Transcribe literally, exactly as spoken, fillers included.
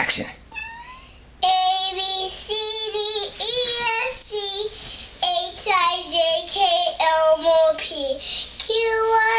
action. A, B, C, D, E, F, G, H, I, J, K, L, M, N, P, Q, R,